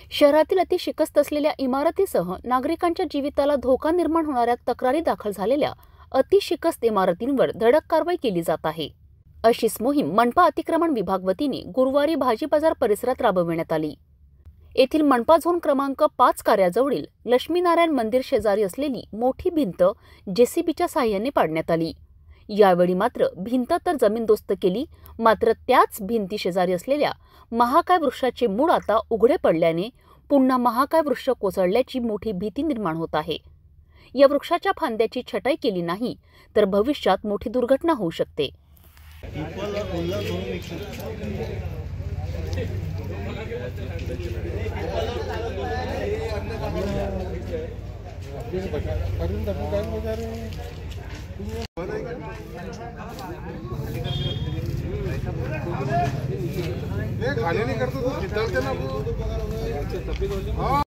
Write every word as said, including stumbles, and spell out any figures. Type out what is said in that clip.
शहरातील अतिशिकस्त असलेल्या इमारतीसह नागरिकांच्या जीविताला धोका निर्माण होणाऱ्या तक्रारी दाखल झालेल्या अतिशिकस्त इमारतींवर धडक कारवाई केली जात आहे। अशीच मोहीम मनपा अतिक्रमण विभाग वतीने गुरुवारी भाजी बाजार परिसरात राबविण्यात आली। येथील मनपा झोन क्रमांक पाच कार्याजवळील लक्ष्मीनारायण मंदिर शेजारी असलेली मोठी भिंत जेसीबीच्या साहाय्याने पाडण्यात आली। यावेळी मात्र भिंत तर जमीनदोस्त केली, मात्र त्याच भिंती शेजारी असलेल्या महाकाय वृक्षाचे मूळ आता उघडे पडल्याने पुन्हा महाकाय वृक्ष कोसळल्याची मोठी भीती निर्माण होत आहे। या वृक्षाच्या फांद्याची छटाई केली नाही तर भविष्यात मोठी दुर्घटना होऊ शकते। खाने नहीं करते तो